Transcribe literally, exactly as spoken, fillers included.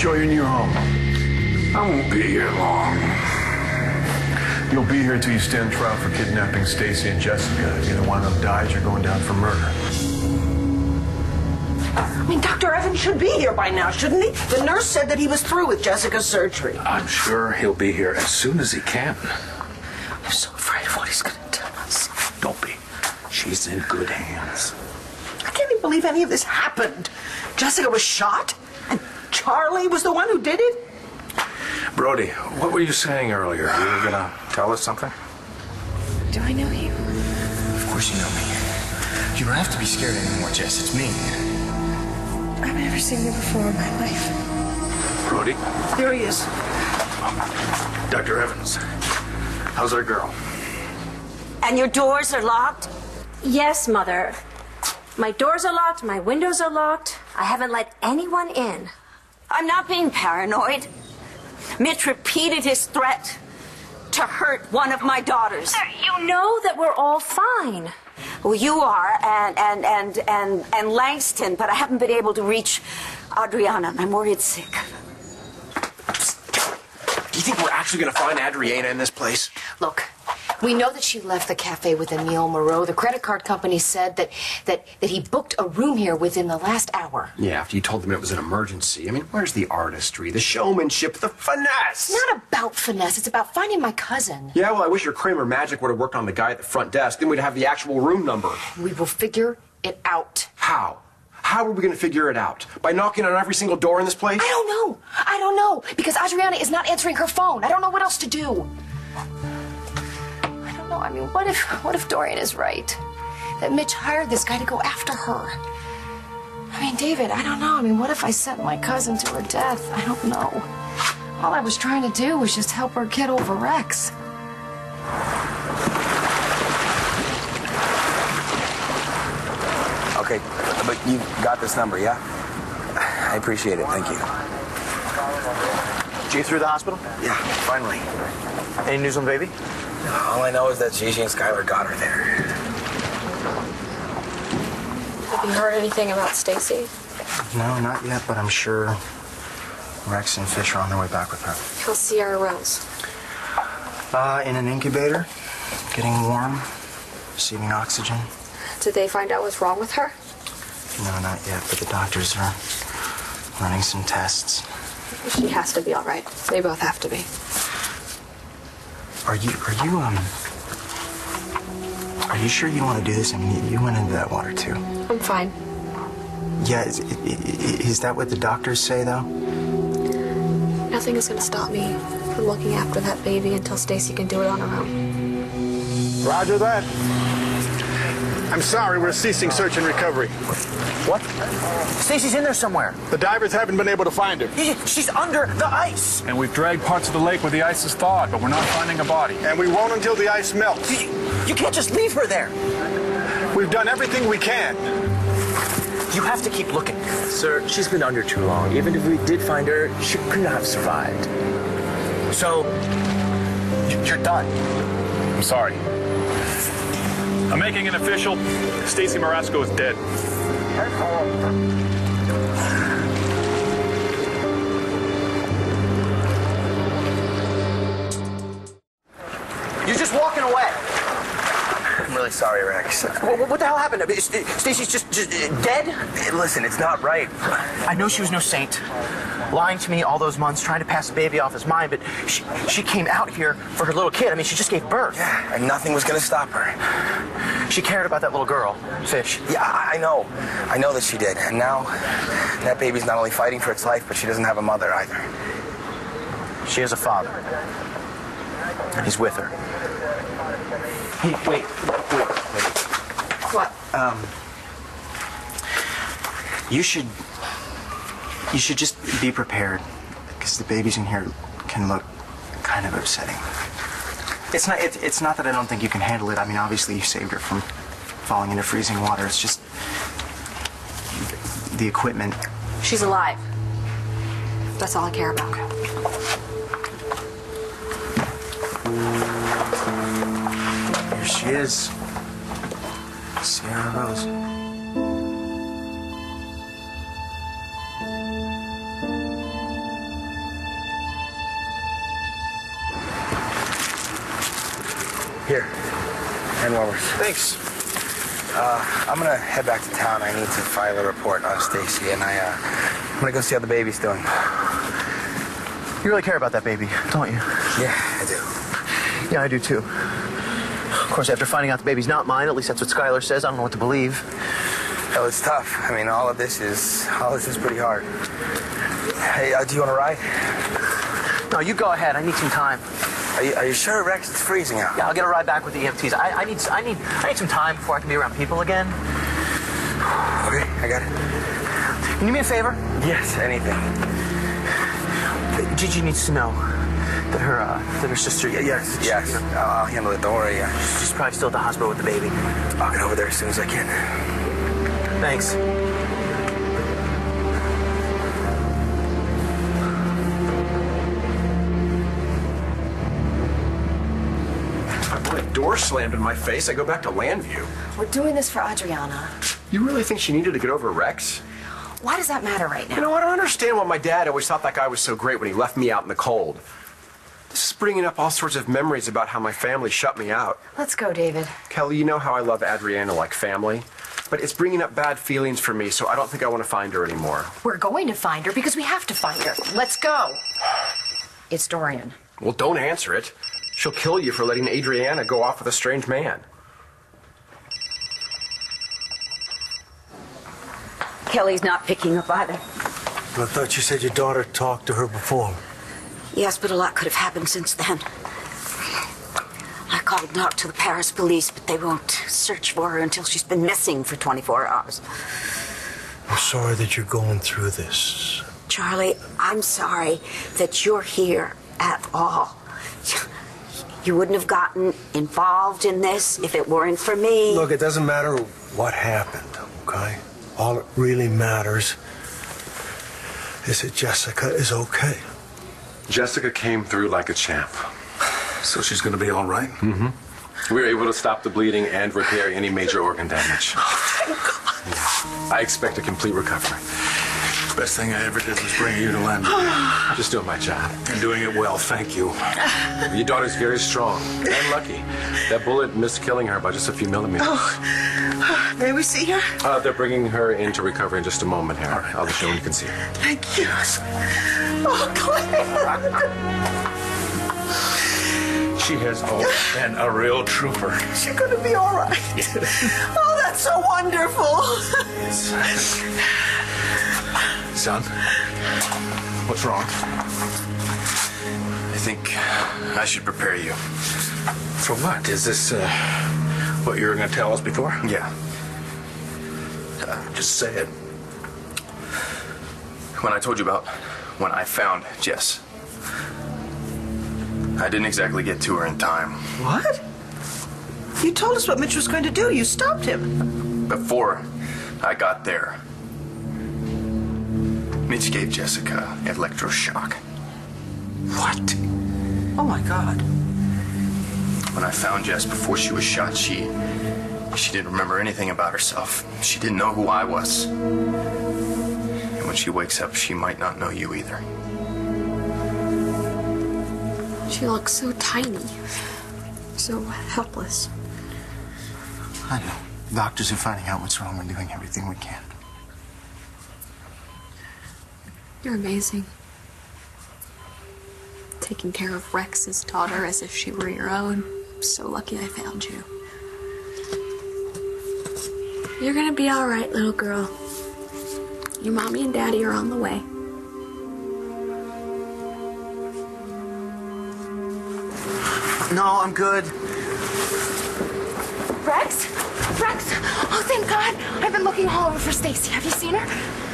Joe, you're in your home. I won't be here long. You'll be here till you stand trial for kidnapping Stacy and Jessica. If either one of them dies, you're going down for murder. I mean, Doctor Evans should be here by now, shouldn't he? The nurse said that he was through with Jessica's surgery. I'm sure he'll be here as soon as he can. I'm so afraid of what he's going to tell us. Don't be. She's in good hands. I can't even believe any of this happened. Jessica was shot, and Charlie was the one who did it? Brody, what were you saying earlier? You were going to tell us something? Do I know you? Of course you know me. You don't have to be scared anymore, Jess. It's me. I've never seen you before in my life. Brody? There he is. Doctor Evans, how's our girl? And your doors are locked? Yes, Mother. My doors are locked, my windows are locked. I haven't let anyone in. I'm not being paranoid. Mitch repeated his threat to hurt one of my daughters. You know that we're all fine. Well, you are, and, and, and, and, and Langston, but I haven't been able to reach Adriana, and I'm worried sick. Do you think we're actually going to find Adriana in this place? Look, we know that she left the cafe with Emile Moreau. The credit card company said that, that, that he booked a room here within the last hour. Yeah, after you told them it was an emergency. I mean, where's the artistry, the showmanship, the finesse? It's not about finesse. It's about finding my cousin. Yeah, well, I wish your Kramer magic would have worked on the guy at the front desk. Then we'd have the actual room number. We will figure it out. How? How are we going to figure it out? By knocking on every single door in this place? I don't know. I don't know. Because Adriana is not answering her phone. I don't know what else to do. I don't know. I mean, what if, what if Dorian is right? That Mitch hired this guy to go after her. I mean, David, I don't know. I mean, what if I sent my cousin to her death? I don't know. All I was trying to do was just help her get over Rex. Okay, but you got this number, yeah? I appreciate it, thank you. G through the hospital? Yeah, finally. Any news on baby? All I know is that Gigi and Skylar got her there. Have you heard anything about Stacy? No, not yet, but I'm sure Rex and Fish are on their way back with her. How's Sierra Rose? Uh, in an incubator, getting warm, receiving oxygen. Did they find out what's wrong with her? No, not yet, but the doctors are running some tests. She has to be all right. They both have to be. Are you, are you, um... Are you sure you want to do this? I mean, you went into that water, too. I'm fine. Yeah, is, is that what the doctors say, though? Nothing is going to stop me from looking after that baby until Stacy can do it on her own. Roger that. I'm sorry, we're ceasing search and recovery. What? Stacy's in there somewhere. The divers haven't been able to find her. She's under the ice. And we've dragged parts of the lake where the ice is thawed, but we're not finding a body. And we won't until the ice melts. You, you can't just leave her there. We've done everything we can. You have to keep looking. Sir, she's been under too long. Even if we did find her, she could not have survived. So, you're done. I'm sorry. I'm making it official. Stacy Marasco is dead. You're just walking away. I'm really sorry, Rex. What, what the hell happened? Stacy's just, just dead? Listen, it's not right. I know she was no saint. Lying to me all those months, trying to pass the baby off his mind, but she, she came out here for her little kid. I mean, she just gave birth. Yeah, and nothing was going to stop her. She cared about that little girl, Fish. Yeah, I know. I know that she did. And now, that baby's not only fighting for its life, but she doesn't have a mother either. She has a father. He's with her. Hey, wait, wait, wait. What? Um, you should, you should just be prepared, because the babies in here can look kind of upsetting. It's not, it, it's not that I don't think you can handle it. I mean, obviously you saved her from falling into freezing water. It's just the equipment. She's alive. That's all I care about. Here she is. Sierra Rose. Here. Hand warmers. Thanks. Uh, I'm gonna head back to town. I need to file a report on Stacy, and I, uh, I'm gonna go see how the baby's doing. You really care about that baby, don't you? Yeah, I do. Yeah, I do too. Of course, after finding out the baby's not mine, at least that's what Skylar says. I don't know what to believe. Hell, it's tough. I mean, all of this is, all this is pretty hard. Hey, uh, do you want to ride? No, you go ahead. I need some time. Are you, are you sure, Rex? It's freezing out. Yeah, I'll get a ride back with the E M Ts. I, I need, I need, I need some time before I can be around people again. Okay, I got it. Can you do me a favor? Yes, anything. Gigi needs to know that her, uh, that her sister. Yeah, yes, she, yes. You know, I'll, I'll handle it. Don't worry. Yeah. She's probably still at the hospital with the baby. I'll get over there as soon as I can. Thanks. Door slammed in my face. I go back to Landview. We're doing this for Adriana. You really think she needed to get over Rex? Why does that matter right now? You know, I don't understand why my dad always thought that guy was so great when he left me out in the cold. This is bringing up all sorts of memories about how my family shut me out. Let's go, David. Kelly, you know how I love Adriana like family, but it's bringing up bad feelings for me, so I don't think I want to find her anymore. We're going to find her because we have to find her. Let's go. It's Dorian. Well, don't answer it. She'll kill you for letting Adriana go off with a strange man. Kelly's not picking up either. I thought you said your daughter talked to her before. Yes, but a lot could have happened since then. I called and talked to the Paris police, but they won't search for her until she's been missing for twenty-four hours. I'm sorry that you're going through this. Charlie, I'm sorry that you're here at all. You wouldn't have gotten involved in this if it weren't for me. Look, it doesn't matter what happened, okay? All that really matters is that Jessica is okay. Jessica came through like a champ. So she's going to be all right? Mm-hmm. We were able to stop the bleeding and repair any major organ damage. Oh, thank God. Yeah. I expect a complete recovery. Best thing I ever did was bring you to Landview. Just doing my job. And doing it well, thank you. Your daughter's very strong and lucky. That bullet missed killing her by just a few millimeters. Oh. May we see her? Uh, they're bringing her into recovery in just a moment here. All right. I'll just show you can see her. Thank you. Oh, Claire. She has always been a real trooper. She's going to be all right. Oh, that's so wonderful. Son, what's wrong? I think I should prepare you. For what? Is this uh, what you were going to tell us before? Yeah. Uh, just say it. When I told you about when I found Jess, I didn't exactly get to her in time. What? You told us what Mitch was going to do. You stopped him. Before I got there, Mitch gave Jessica electroshock. What? Oh, my God. When I found Jess before she was shot, she... she didn't remember anything about herself. She didn't know who I was. And when she wakes up, she might not know you either. She looks so tiny. So helpless. I know. Doctors are finding out what's wrong and doing everything we can. You're amazing. Taking care of Rex's daughter as if she were your own. I'm so lucky I found you. You're gonna be all right, little girl. Your mommy and daddy are on the way. No, I'm good. Rex? Rex? Oh, thank God. I've been looking all over for Stacy. Have you seen her?